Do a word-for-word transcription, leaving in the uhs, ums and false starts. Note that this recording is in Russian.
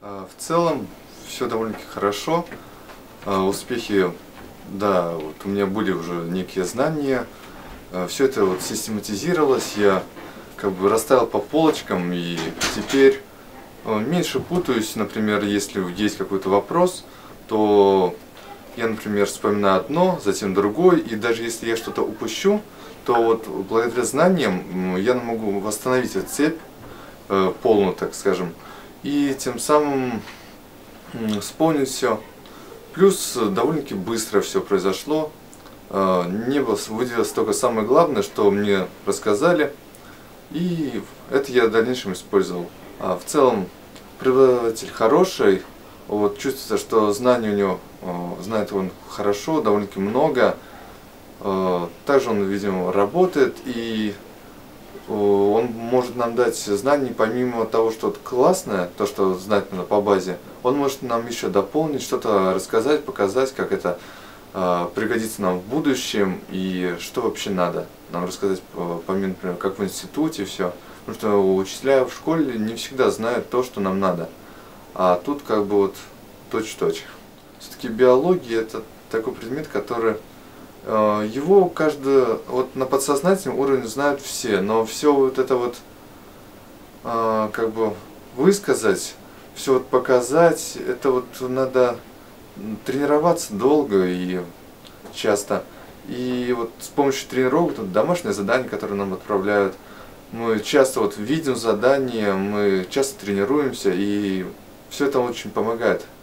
А, В целом все довольно-таки хорошо. А, Успехи, да, вот у меня были уже некие знания. Все это вот систематизировалось, я как бы расставил по полочкам, и теперь э, меньше путаюсь. Например, если есть какой-то вопрос, то я, например, вспоминаю одно, затем другое, и даже если я что-то упущу, то вот благодаря знаниям м, я могу восстановить эту цепь э, полную, так скажем, и тем самым м, вспомнить все. Плюс э, довольно-таки быстро все произошло. Э, Не было выделилось только самое главное, что мне рассказали, и это я в дальнейшем использовал. А в целом преподаватель хороший, вот чувствуется, что знаний у него, э, знает он хорошо, довольно-таки много. Э, Также он, видимо, работает, и э, он может нам дать знаний, помимо того, что это классное, то, что знать надо по базе, он может нам еще дополнить, что-то рассказать, показать, как это э, пригодится нам в будущем и что вообще надо нам рассказать, э, помимо, например, как в институте, все. Потому что учителя в школе не всегда знают то, что нам надо. А тут как бы вот точь-в-точь. Все-таки биология это такой предмет, который э, его каждый вот на подсознательном уровне знают все, но все вот это вот э, как бы высказать, все вот показать, это вот надо тренироваться долго и часто. И вот с помощью тренировок, тут домашние задания, которые нам отправляют, мы часто вот видим задания, мы часто тренируемся, и все это очень помогает.